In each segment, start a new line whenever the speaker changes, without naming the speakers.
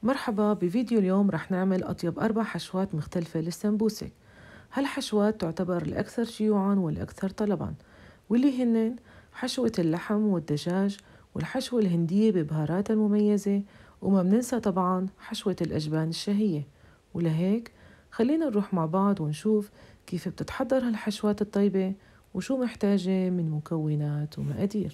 مرحبا. بفيديو اليوم رح نعمل أطيب 4 حشوات مختلفة للسمبوسك. هالحشوات تعتبر الأكثر شيوعاً والأكثر طلباً، واللي هن حشوة اللحم والدجاج والحشوة الهندية ببهاراتها المميزة، وما بننسى طبعاً حشوة الأجبان الشهية. ولهيك خلينا نروح مع بعض ونشوف كيف بتتحضر هالحشوات الطيبة وشو محتاجة من مكونات ومقادير.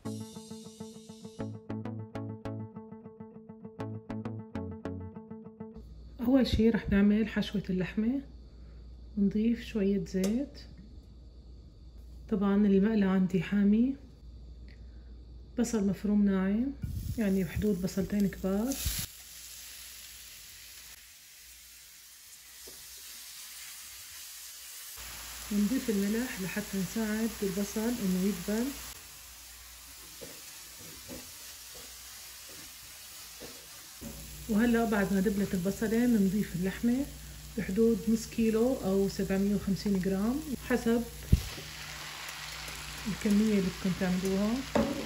أول شي رح نعمل حشوة اللحمة. نضيف شوية زيت، طبعا المقلى عندي حامي، بصل مفروم ناعم يعني بحدود بصلتين كبار، ونضيف الملح لحتى نساعد البصل انه يدبل. وهلا بعد ما دبلت البصلة بنضيف اللحمة بحدود نص كيلو او 750 جرام حسب الكمية اللي بدكم تعملوها.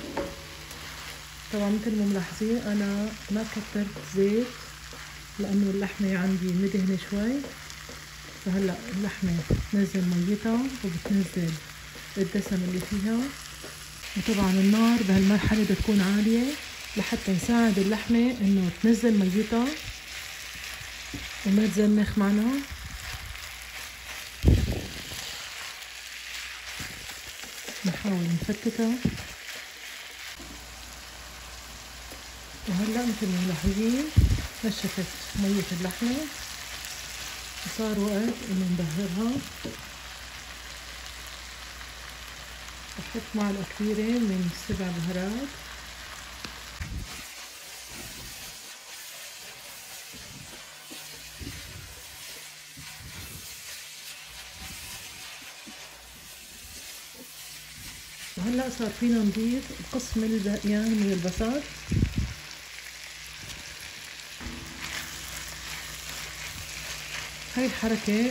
طبعا مثل ما ملاحظين انا ما كترت زيت لانه اللحمة عندي مدهنة شوي، فهلا اللحمة بتنزل ميتها وبتنزل الدسم اللي فيها. وطبعا النار بهالمرحلة بدها تكون عالية لحتى نساعد اللحمة انه تنزل ميتها وما تزنخ معنا. نحاول نفتتها. وهلا مثل ما ملاحظين نشفت مية اللحمة وصار وقت انه نبهرها. بحط معلقة كبيرة من 7 بهارات، وهلا صار فينا نضيف القسم الباقيان من البصل. هاي الحركة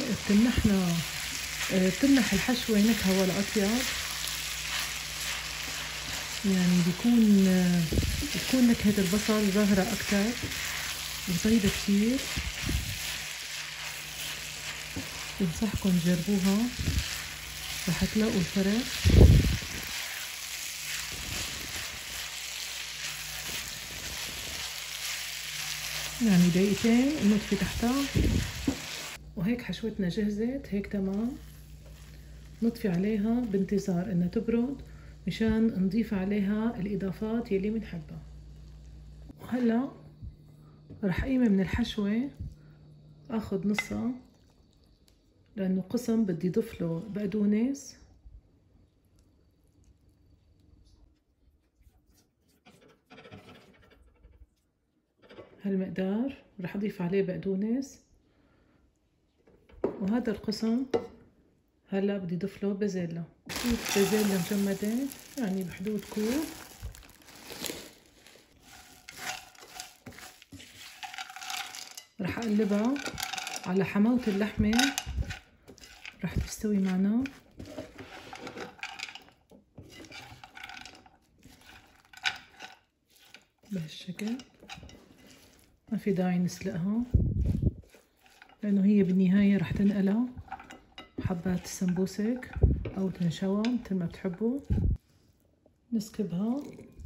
بتمنح الحشوة نكهة ولا أطيب، يعني بتكون نكهة البصل ظاهرة أكتر وطيبة كتير. بنصحكم تجربوها رح تلاقوا الفرق. يعني دقيقتين نطفي تحتها، وهيك حشوتنا جهزت. هيك تمام. نطفي عليها بانتظار انها تبرد مشان نضيف عليها الاضافات يلي بنحبها. وهلا رح قيمة من الحشوة اخذ نصها لانه قسم بدي ضيف له بقدونس، هالمقدار رح اضيف عليه بقدونس. وهذا القسم هلا بدي ضيف له بازيلا، بازيلا مجمدة يعني بحدود كوب. رح اقلبها على حماوة اللحمة رح تستوي معنا. بهالشكل ما في داعي نسلقها لانه هي بالنهاية رح تنقلها حبات السمبوسك او تنشوى مثل ما بتحبوا. نسكبها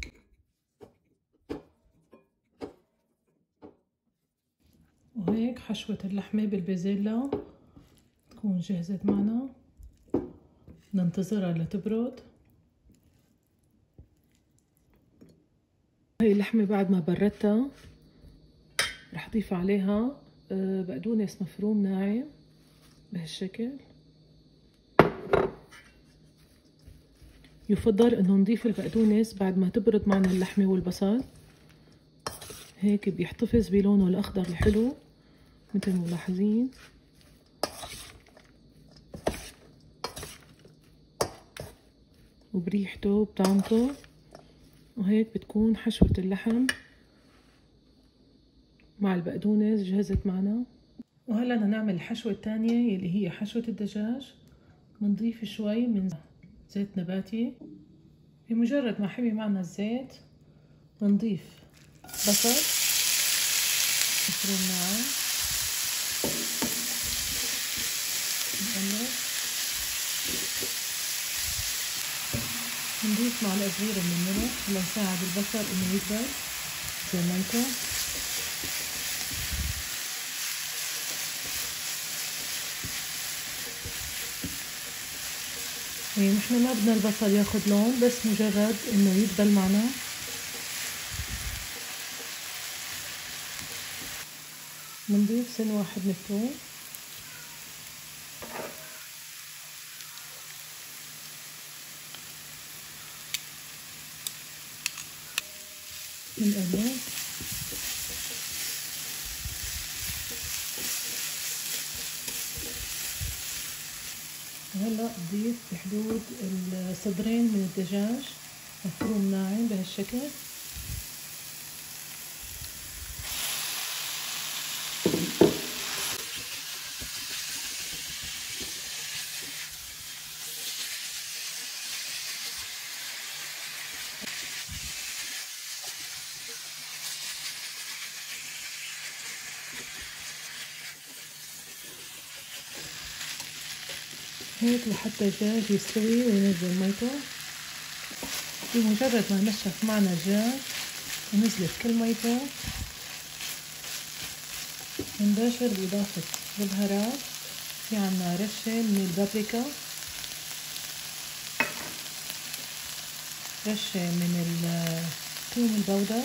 وهيك حشوة اللحمة بالبازيلا تكون جهزت معنا. ننتظرها لتبرد. هاي اللحمة بعد ما بردتها رح اضيف عليها بقدونس مفروم ناعم بهالشكل. يفضل انه نضيف البقدونس بعد ما تبرد معنا اللحمة والبصل، هيك بيحتفظ بلونه الاخضر الحلو مثل ما ملاحظين. وبريحته وبطعمته. وهيك بتكون حشوة اللحم مع البقدونس جهزت معنا. وهلا بدنا نعمل الحشوة الثانية اللي هي حشوة الدجاج. بنضيف شوي من زيت نباتي. بمجرد ما حمي معنا الزيت بنضيف بصل مفروم ناعم، نقلب، نضيف معلقة صغيرة من الملح لنساعد البصل إنه يكبر زي ما انتم. يعني نحن ما بدنا البصل ياخد لون، بس مجرد إنه يدبل معنا. بنضيف سن واحد من الثوم، بنقلب، وهلا بضيف بحدود الصدرين من الدجاج مفروم ناعم بهالشكل. هيك لحتى الدجاج يستوي وينزل ميته. بمجرد ما نشف معنا الدجاج ونزلت كل ميته، نباشر بإضافة البهارات. في عنا رشة من البابريكا، رشة من الثوم البودر،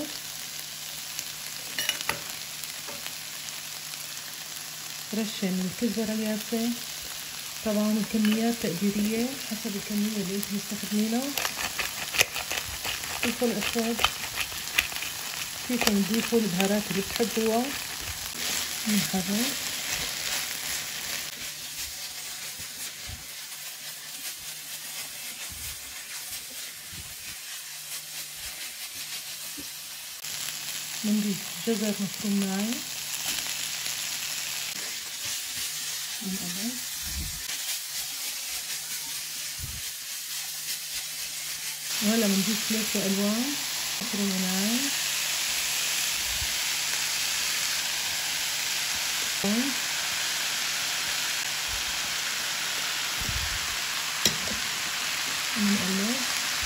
رشة من الكزبرة اليابسة. طبعا الكميات تقديرية حسب الكمية اللي انتم مستخدمينها. فلفل اسود، فيكم تضيفوا البهارات اللي بتحبوها. بنحرك، بنضيف جزر مفروم ناعم، بنقلب، وهلا بنضيف فلفل الوان مفروم ناعم، بنقلب.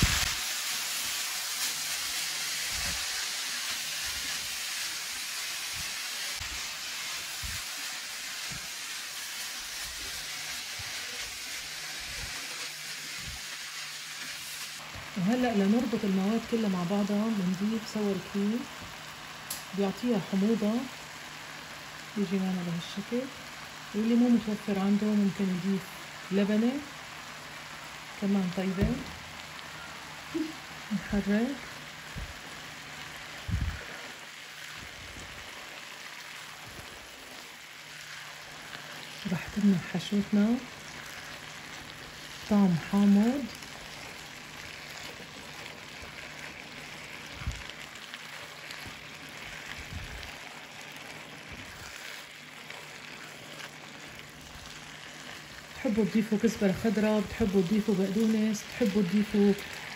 وهلا لنربط المواد كلها مع بعضها بنضيف سور كريم، بيعطيها حموضة، بيجي معنا بهالشكل. واللي مو متوفر عنده ممكن يضيف لبنة كمان طيبة. نحرك، رح تمنح حشوتنا طعم حامض. بتحبوا تضيفوا كزبرة خضراء، بتحبوا تضيفوا بقدونس، بتحبوا تضيفوا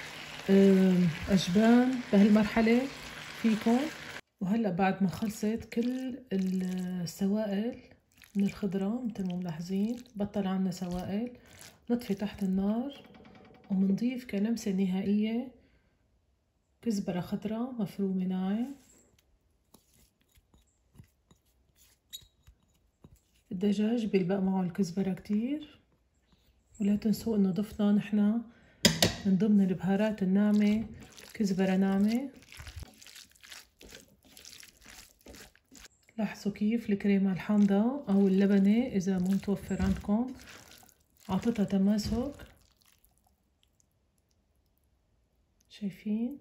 أجبان بهالمرحلة فيكم. وهلأ بعد ما خلصت كل السوائل من الخضرة مثل ما ملاحظين بطل عنا سوائل، نطفي تحت النار ومنضيف كلمسة نهائية كزبرة خضراء مفرومة ناعم. الدجاج بيلبق معه الكزبرة كتير. ولا تنسوا انه ضفنا نحنا من ضمن البهارات الناعمة كزبرة ناعمة. لاحظوا كيف الكريمة الحامضة او اللبنة اذا مو متوفر عندكم عطتها تماسك. شايفين؟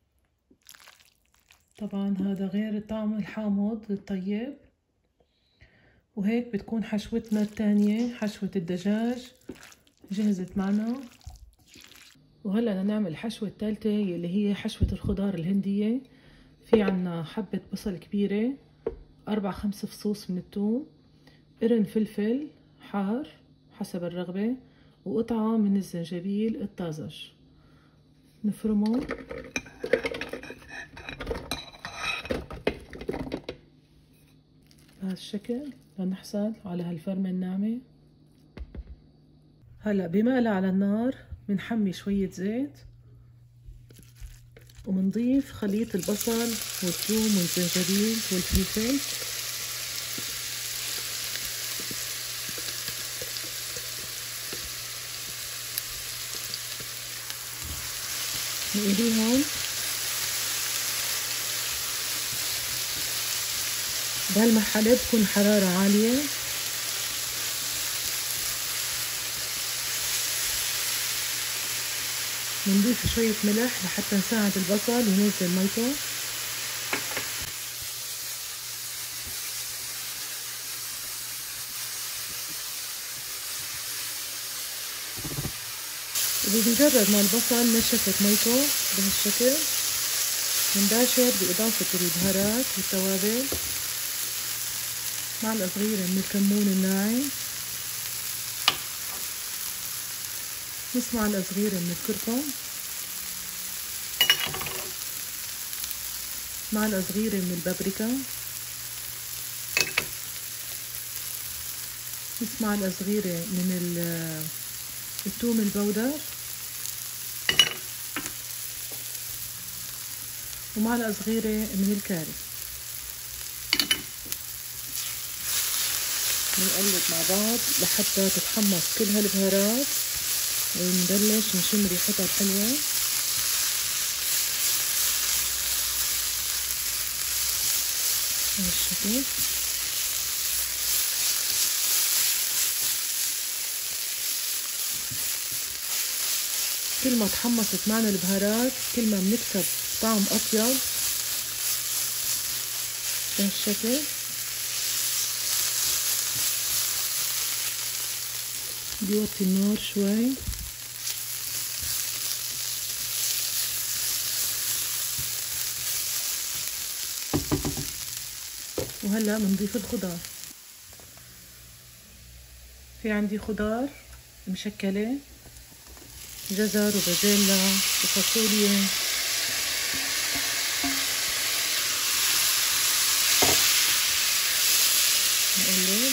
طبعا هذا غير الطعم الحامض الطيب. وهيك بتكون حشوتنا الثانية، حشوة الدجاج، جهزت معنا. وهلا بدنا نعمل الحشوة الثالثة اللي هي حشوة الخضار الهندية. في عنا حبة بصل كبيرة، 4-5 فصوص من الثوم، قرن فلفل حار حسب الرغبة، وقطعة من الزنجبيل الطازج. نفرمه، بهالشكل لنحصل على هالفرمة الناعمة. هلا بمقلة على النار بنحمي شوية زيت وبنضيف خليط البصل والثوم والزنجبيل والفلفل. نقليهم بهالمرحلة بتكون حرارة عالية. بنضيف شوية ملح لحتى نساعد البصل ينزل ميته. وبمجرد ما البصل نشفت ميته بهالشكل بنباشر بإضافة البهارات والتوابل، معلقة صغيرة من الكمون الناعم، نص معلقة صغيرة من الكركم، معلقة صغيرة من البابريكا، نص معلقة صغيرة من الثوم البودر، ومعلقة صغيرة من الكاري. بنقلب مع بعض لحتى تتحمص كل هالبهارات ونبلش نشم ريحتها الحلوة. بهالشكل. كل ما تحمصت معنا البهارات كل ما بنكسب طعم أطيب. بهالشكل. بيوطي النار شوي. وهلأ بنضيف الخضار. في عندي خضار مشكلة، جزر وبازيلا وفاصوليا. نقلب.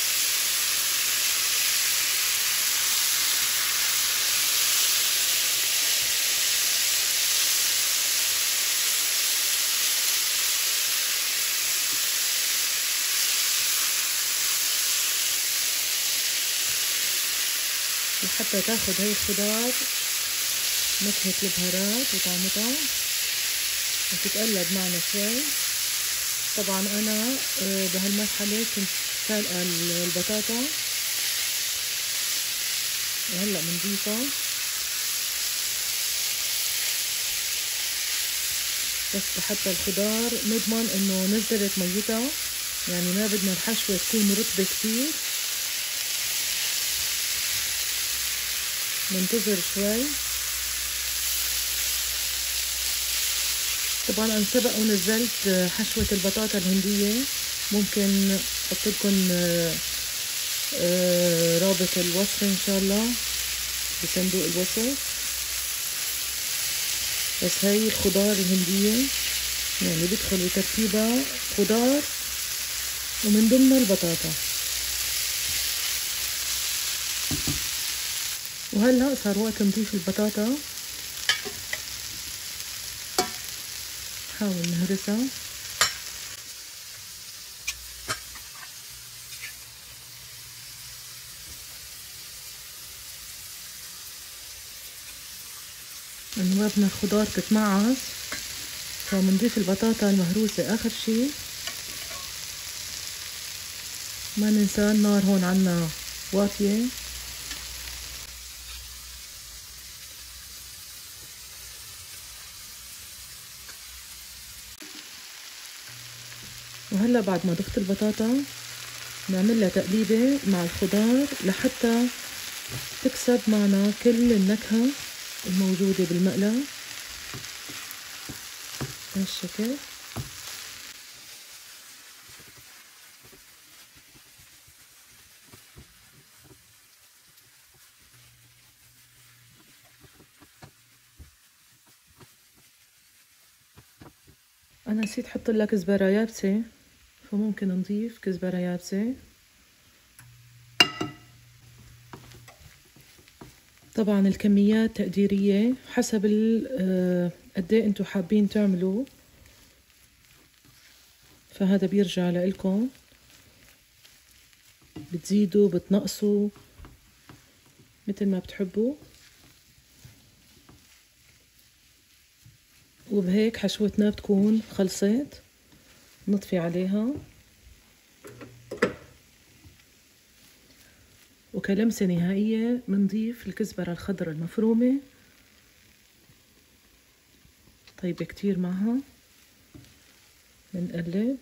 لحتى تاخد هاي الخضار نكهة البهارات وطعمتها وتتقلب معنا شوي. طبعا انا بهالمرحلة كنت سالقة البطاطا وهلأ بنضيفها بس لحتى الخضار نضمن انه نزلت ميتها، يعني ما بدنا الحشوة تكون رطبة كتير. ننتظر شوي. طبعا انا سبق ونزلت حشوة البطاطا الهندية، ممكن احط لكم رابط الوصفة ان شاء الله بصندوق الوصف. بس هاي الخضار الهندية يعني بيدخل بتركيبها خضار ومن ضمنها البطاطا. وهلا صار وقت نضيف البطاطا. نحاول نهرسها. لما بدنا الخضار تتمعص فبنضيف البطاطا المهروسة آخر شي. ما ننسى النار هون عنا واطية. وهلا بعد ما ضفت البطاطا نعمل لها تقليبة مع الخضار لحتى تكسب معنا كل النكهة الموجودة بالمقلاة بهالشكل. انا نسيت احط لك زبرة يابسة فممكن نضيف كزبرة يابسة. طبعا الكميات تقديرية حسب قد ايه انتوا حابين تعملوا، فهذا بيرجع لإلكم، بتزيدوا بتنقصوا مثل ما بتحبوا. وبهيك حشوتنا بتكون خلصت. نطفي عليها، وكلمسة نهائية بنضيف الكزبرة الخضراء المفرومة، طيبة كتير معها. بنقلب.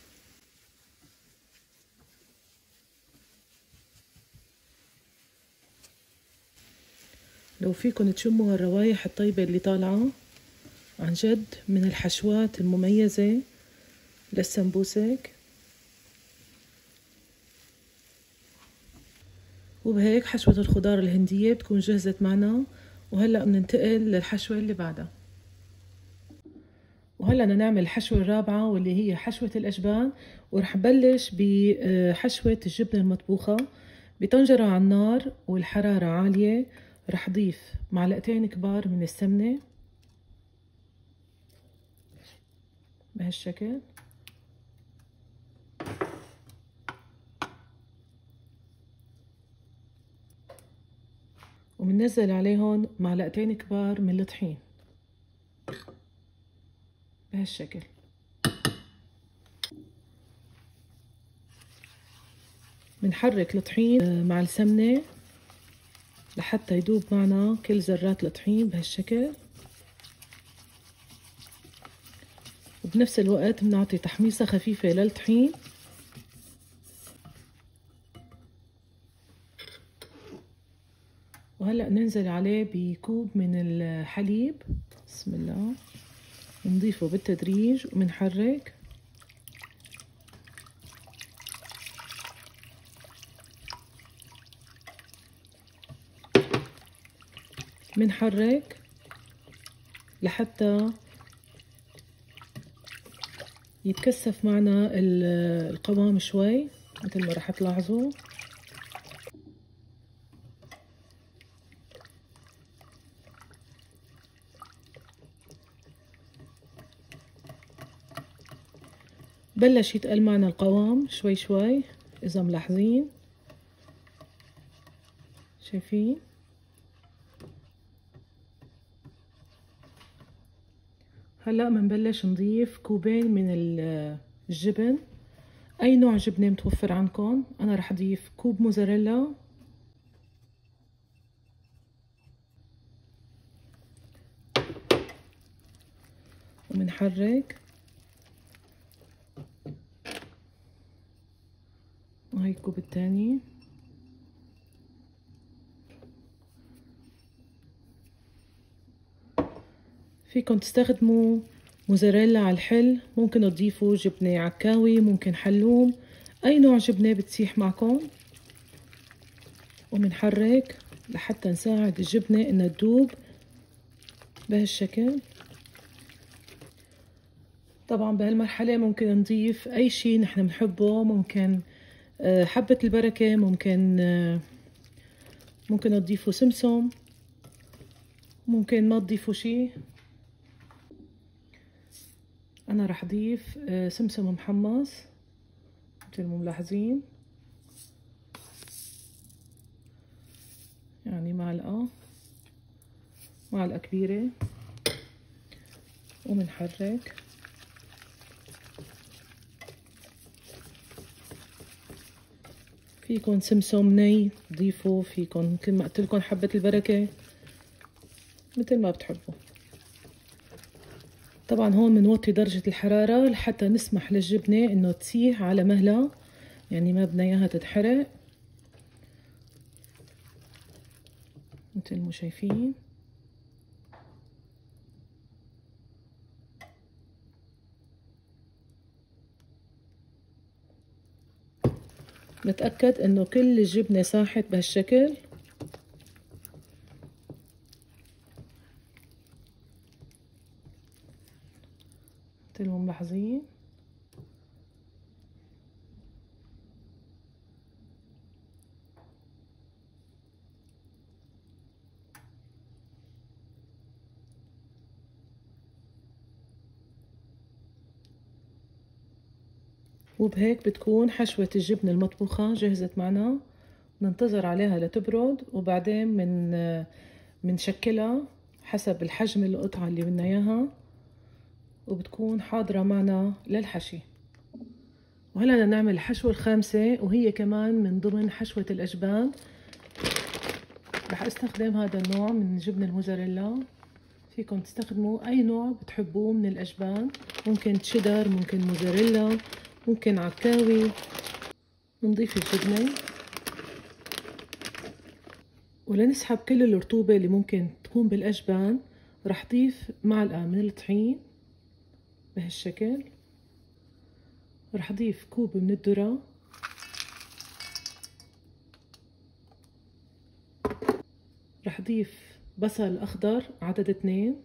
لو فيكن تشموا هالروايح الطيبة اللي طالعة، عن جد من الحشوات المميزة للسمبوسك. وبهيك حشوة الخضار الهندية بتكون جهزت معنا. وهلأ بننتقل للحشوة اللي بعدها. وهلأ بدنا نعمل الحشوة الرابعة واللي هي حشوة الأجبان. ورح بلش بحشوة الجبنة المطبوخة بطنجرة على النار والحرارة عالية. رح ضيف معلقتين كبار من السمنة بهالشكل، وبننزل عليهم معلقتين كبار من الطحين بهالشكل. بنحرك الطحين مع السمنة لحتى يدوب معنا كل ذرات الطحين بهالشكل. وبنفس الوقت بنعطي تحميصة خفيفة للطحين. وهلأ ننزل عليه بكوب من الحليب. بسم الله. نضيفه بالتدريج وبنحرك. بنحرك لحتى يتكثف معنا القوام شوي مثل ما رح تلاحظوا. بلش يتقل معنا القوام شوي شوي إذا ملاحظين، شايفين؟ هلأ منبلش نضيف كوبين من الجبن. أي نوع جبنة متوفر عندكم. أنا رح أضيف كوب موزاريلا، ومنحرك. وهي الكوب الثاني. فيكم تستخدموا موزاريلا على الحل، ممكن تضيفوا جبنة عكاوي، ممكن حلوم، أي نوع جبنة بتسيح معكم. ومنحرك لحتى نساعد الجبنة إنها تدوب بهالشكل. طبعا بهالمرحلة ممكن نضيف أي شي نحن بنحبه. ممكن حبة البركة، ممكن تضيفوا سمسم، ممكن ما تضيفوا شي. أنا رح أضيف سمسم محمص مثل ما ملاحظين، يعني معلقة كبيرة. ومنحرك. فيكن سمسم ني تضيفوا، فيكن مثل ما قلت لكم حبة البركة مثل ما بتحبوا. طبعا هون بنوطي درجة الحرارة لحتى نسمح للجبنة انه تسيح على مهلها، يعني ما بدنا اياها تتحرق مثل ما شايفين. نتأكد انه كل الجبنة ساحت بهالشكل. مثل ما ملاحظين. وبهيك بتكون حشوة الجبنة المطبوخة جهزت معنا. ننتظر عليها لتبرد وبعدين منشكلها حسب الحجم القطعة اللي بدنا اياها، وبتكون حاضرة معنا للحشي. وهلا بدنا نعمل الحشوة الخامسة، وهي كمان من ضمن حشوة الأجبان. رح استخدم هذا النوع من جبن الموزاريلا. فيكم تستخدموا أي نوع بتحبوه من الأجبان، ممكن تشيدر، ممكن موزاريلا، ممكن عكاوي. بنضيف الجبنة ولنسحب كل الرطوبة اللي ممكن تكون بالأجبان. رح ضيف معلقة من الطحين بهالشكل. رح ضيف كوب من الذرة. رح ضيف بصل أخضر عدد 2.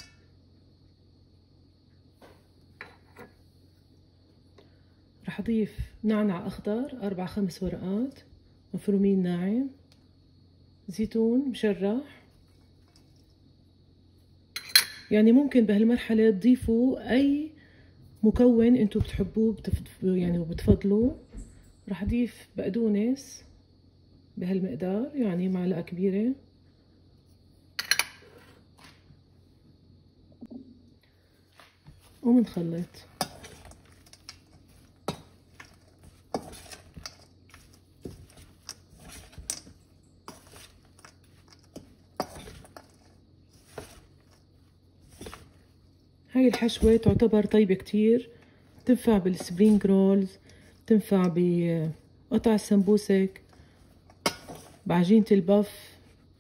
رح ضيف نعناع أخضر 4-5 ورقات مفرومين ناعم. زيتون مشرح. يعني ممكن بهالمرحلة تضيفوا أي مكون انتو بتحبوه يعني وبتفضلوه. رح ضيف بقدونس بهالمقدار، يعني معلقة كبيرة. ومنخلط. هاي الحشوة تعتبر طيبة كتير، تنفع بالسبرينج رولز، تنفع بقطع السمبوسك، بعجينة البف.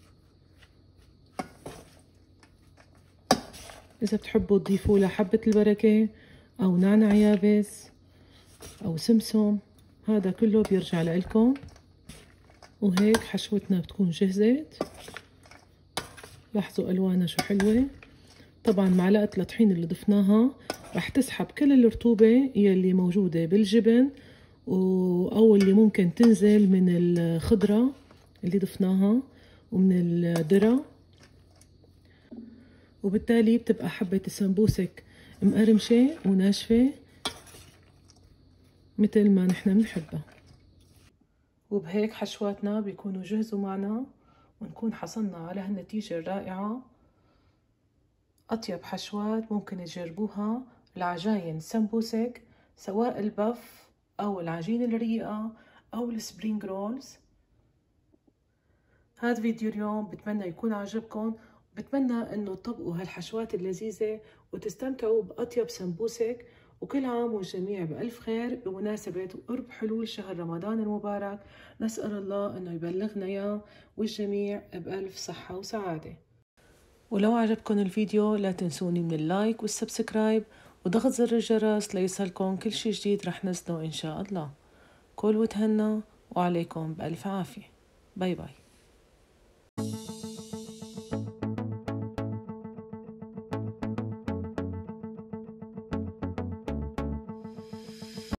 إذا بتحبوا تضيفوا لها حبة البركة أو نعناع يابس أو سمسم، هذا كله بيرجع لإلكم. وهيك حشوتنا بتكون جهزت. لاحظوا ألوانها شو حلوة. طبعا معلقة الطحين اللي ضفناها رح تسحب كل الرطوبة يلي موجودة بالجبن أو اللي ممكن تنزل من الخضرة اللي ضفناها ومن الذرة، وبالتالي بتبقى حبة السمبوسك مقرمشة وناشفة مثل ما نحن بنحبها. وبهيك حشواتنا بيكونوا جهزوا معنا، ونكون حصلنا على هالنتيجة الرائعة. أطيب حشوات ممكن تجربوها العجاين سمبوسك، سواء البف أو العجين الرقيقة أو السبرينج رولز. هذا فيديو اليوم بتمنى يكون عجبكم، بتمنى انه تطبقوا هالحشوات اللذيذة وتستمتعوا بأطيب سمبوسك. وكل عام والجميع بألف خير بمناسبة قرب حلول شهر رمضان المبارك. نسأل الله انه يبلغنا اياه والجميع بألف صحة وسعادة. ولو عجبكم الفيديو لا تنسوني من اللايك والسبسكرايب وضغط زر الجرس ليصلكم كل شي جديد رح نزله إن شاء الله. كل وتهنى وعليكم بألف عافية. باي باي.